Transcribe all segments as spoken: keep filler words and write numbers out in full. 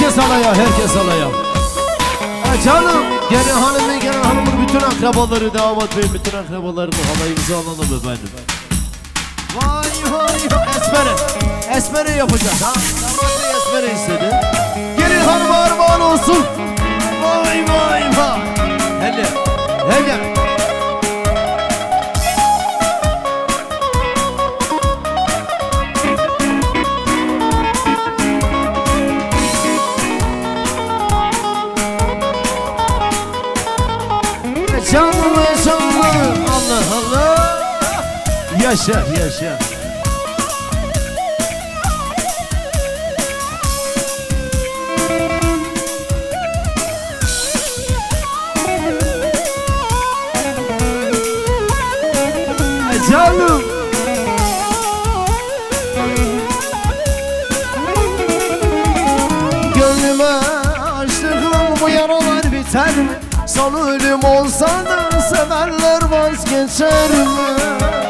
Herkes alaya, herkes alaya. E canım, gene hanımın, gene hanımın bütün akrabaları, damat beyin bütün akrabalarını halayımızı alalım efendim. Vay vay vay, esmere, esmere yapacağız ha. Damat bey esmere istedi. Gelin hanıma armağan olsun. Vay vay vay. Hele, hele. Canlı canlı Allah Allah. Yaşa yaşa. Canım. Gönlüme açtığım bu yaralar biter mi? Son ölüm olsa da sevenler vazgeçer mi?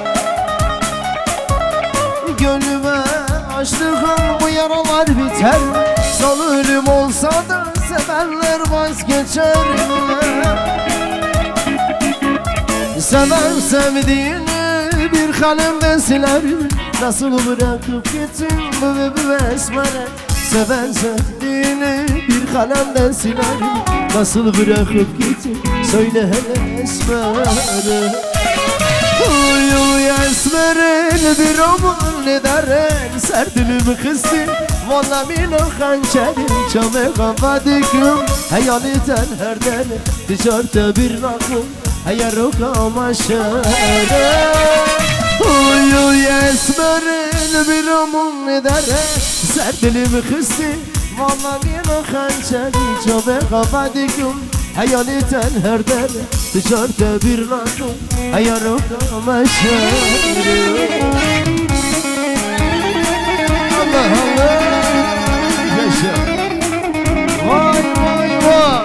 Gönlüme açtığım bu yaralar biter mi? Son ölüm olsa da sevenler vazgeçer mi? Seven sevdiğini bir kalemden siler mi? Nasıl bırakıp gittin bu besmele? Seven sevdiğini bir kalemden siler mi? Nasıl bırakıp gittin? Söyle hele esmer. Uy uy esmerin bir roman ne derin? Serdilimi kıstı valla min o hançerin. Çame kafadikim hayaliten her deli. Dışarıda bir nakım hayal o kamaşere. Uy uy esmerin bir roman ne derin? Serdilimi kıstı valla min o hançerin. Çame kafadikim hayaliten her deli. Dışarıda bir nakım hayal o kamaşere. Allah Allah. Yaşa. Vay vay vay.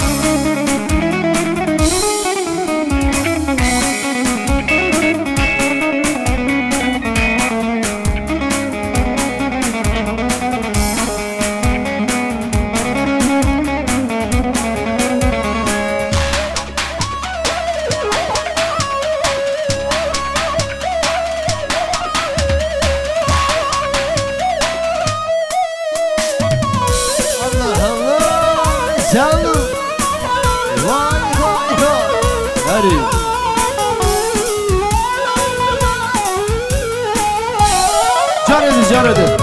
Canım. Vay vay vay. Hadi. Can edin, can edin.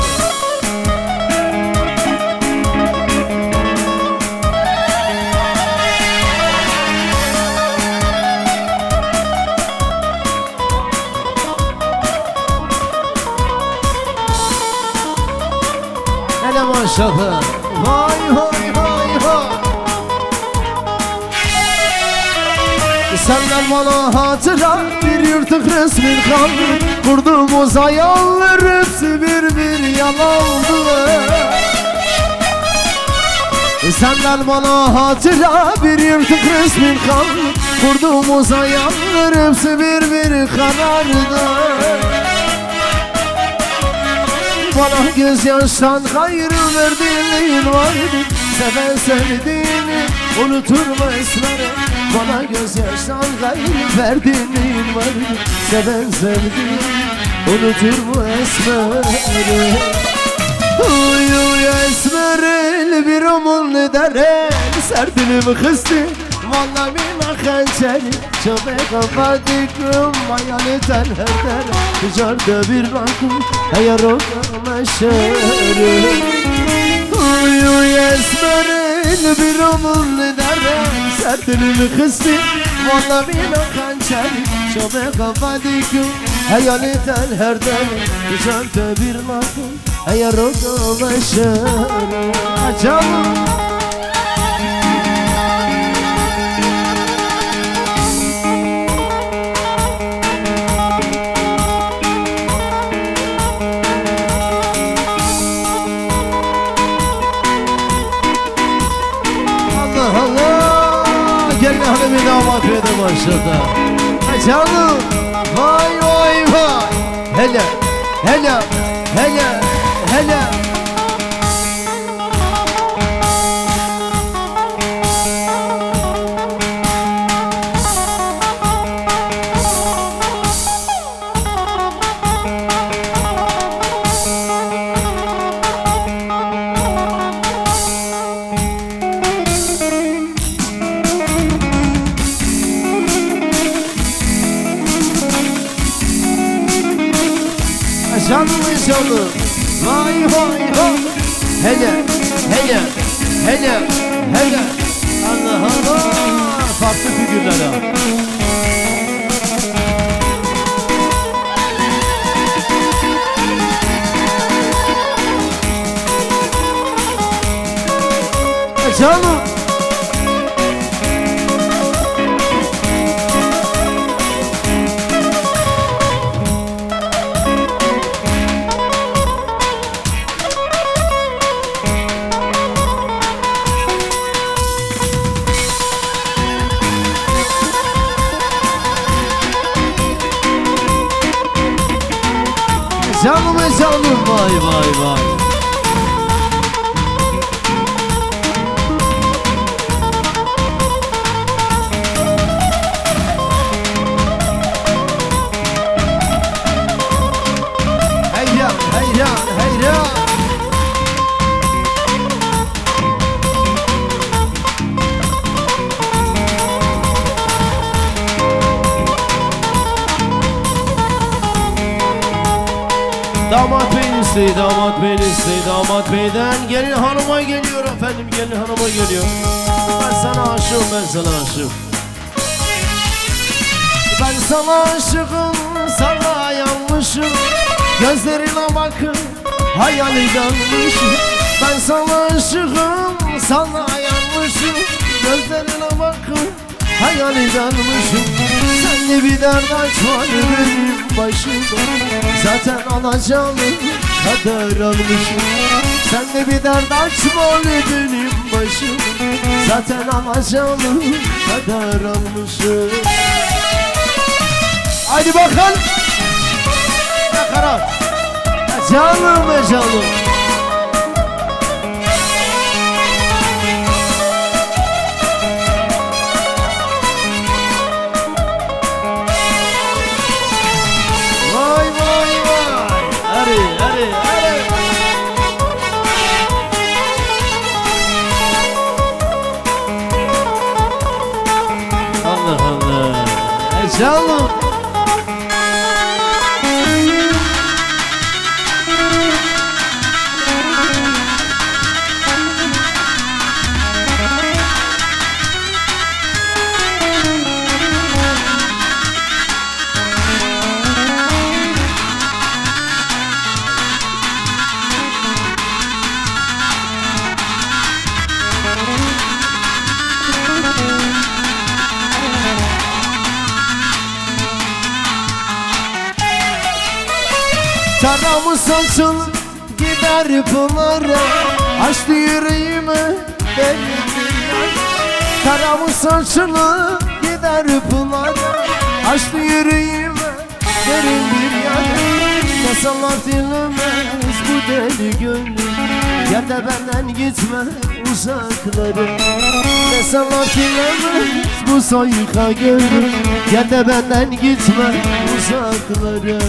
Hele maşallah. Vay vay vay vay. Senden bana hatıra bir yırtık resmin kaldı. Kurduğumuz hayaller hepsi bir bir yalandı. Senden bana hatıra bir yırtık resmin kaldı. Kurduğumuz hayaller hepsi bir bir karardı. Bana gözyaştan hayır verdiğin vardı. Seven sevdiğini unuturma esmere. Bana gözyaştan hayır verdiğin vardı. Seven sevdiğini unuturma esmere. Uy uy esmerel bir omul ne derin. Serdilimi kıstı valla min hançeri. Çöpe kapadıkım hayaleten her der. Dışarıda bir rakım hayal o kamaşeri. Uy uy esmerel bir omul ne derin. Serdilimi kıstı valla min hançeri. Çöpe kapadıkım hayaleten her der. Dışarıda bir rakım hayal o kamaşeri. Canım. Gelin hanımı damat verdim aşağıda. Canım. Vay vay vay. Hele hele hele hele. canım. Vay vay vay. Hele hele hele hele. Allah Allah. Farklı figürlere. Canım. Canım canım vay vay vay. Heyran heyran heyran. Damat beyin isteği, damat beyin isteği, damat beyden gelin hanıma geliyor efendim, gelin hanıma geliyor. Ben sana aşığım, ben sana aşığım. Ben sana aşığım, sana yanmışım. Gözlerine bakın, hayali dalmışım. Ben sana aşığım, sana yanmışım. Gözlerine bakın, hayali dalmışım. Sen de bir dert açma benim başıma. Zaten alacağım kadar almışım. Sen de bir dert açma benim başıma. Zaten alacağım kadar almışım. Haydi bakalım. Ne karar? Canım be canım. Allah Allah. E canım. Taramı saçın gider pınara, açtı yüreğime delidir yar. Taramı saçını gider pınara, açtı yüreğime derin bir yar. Ne sallat dinlemez bu deli gönlüm, gel de benden gitme uzaklara. Ne sallat dinlemez bu soyka gönlüm, gel de benden gitme uzaklara.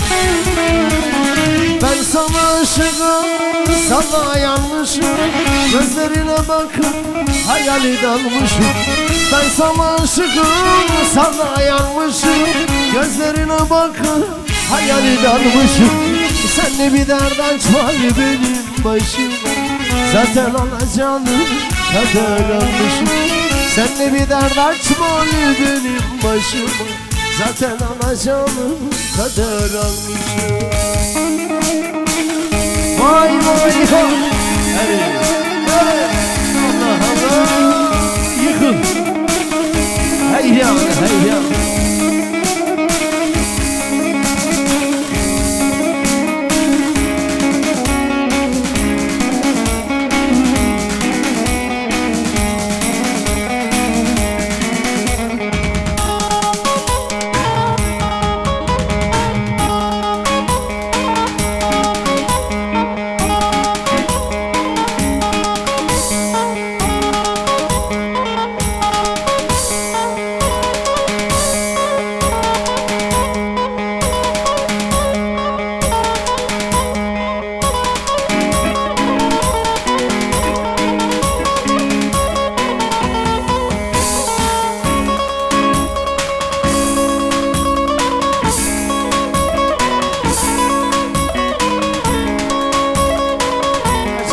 Ben sana aşığım, sana yanmışım. Gözlerine bakıp hayali dalmışım. Ben sana aşığım, sana yanmışım. Gözlerine bakıp hayali dalmışım. Sen de bir dert açma benim başıma. Zaten alacağını kadar almışım. Sen de bir dert açma benim başıma. Zaten alacağını kadar almışım. Vay vay vay. Hadi, hadi. Allah Allah. Yıkıl. Hey ya, hey ya.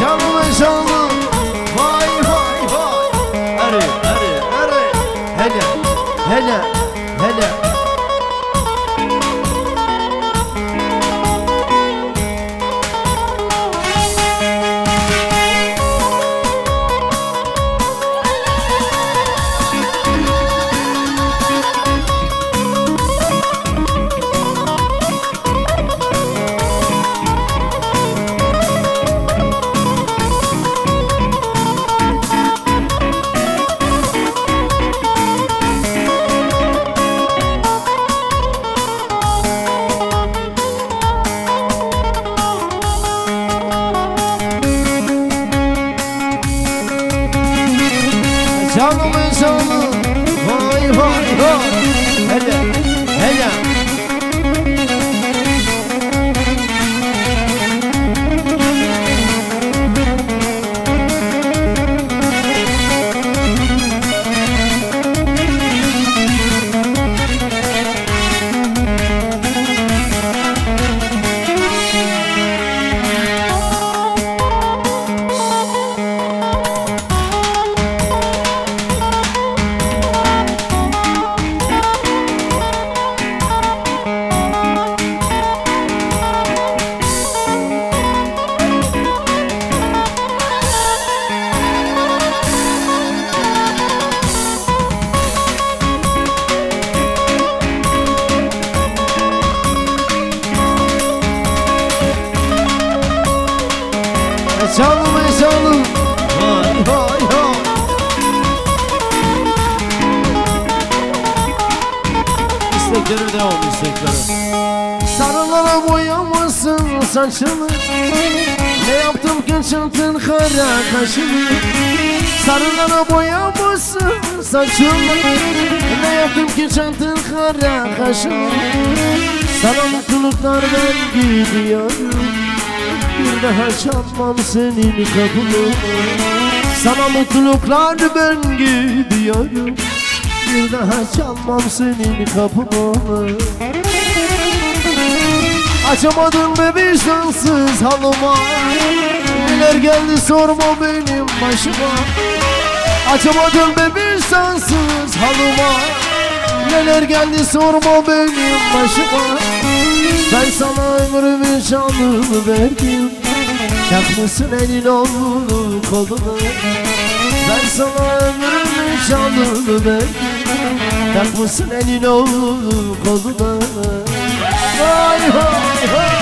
Canım ve canım. Vay vay vay. Hadi hadi hadi. Hele hele hele. Canım ve canım. Vay vay vay. Hele hele. Canım ve canım. Vay vay vay. İsteklere devam, isteklere. Sarılara boyamışsın saçını. Ne yaptım ki çantın kara kaşını. Sarılara boyamışsın saçını. Ne yaptım ki çantın kara kaşını. Sana mutluluklar ben gidiyorum. Bir daha çalmam senin kapını. Sana mutluluklar ben gidiyorum. Bir daha çalmam senin kapını. Açamadın be vicdansız halıma. Neler geldi sorma benim başıma. Açamadın be vicdansız halıma. Neler geldi sorma benim başıma. Ben sana ömrümün canını verdim. Yakmışsın elin oğlunu kolunu. Ben sana ömrümün canını verdim. Yakmışsın elin oğlunu kolunu. Vay vay vay.